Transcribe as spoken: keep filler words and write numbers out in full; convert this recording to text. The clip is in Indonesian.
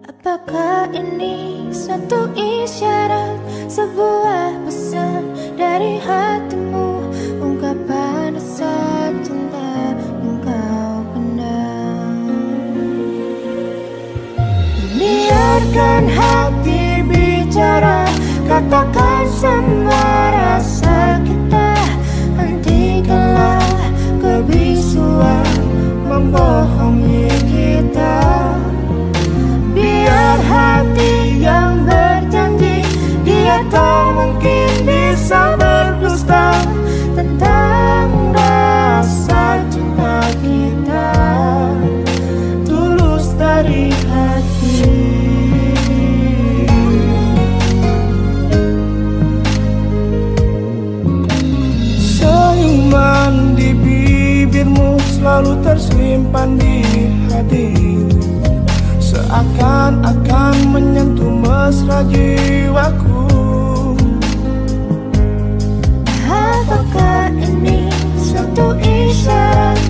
Apakah ini suatu isyarat, sebuah pesan dari hatimu, ungkapan rasa cinta yang kau pendam? Biarkan hati bicara, katakan semua rasa kita. Hentikanlah kebisuan membohongi kita. Biar hati yang berjanji, dia tak mungkin bisa berdusta tentang rasa cinta kita, tulus dari hati. Senyuman di bibirmu selalu tersimpan di hati, seakan-akan menyentuh mesra jiwaku. Apakah ini suatu isyarat,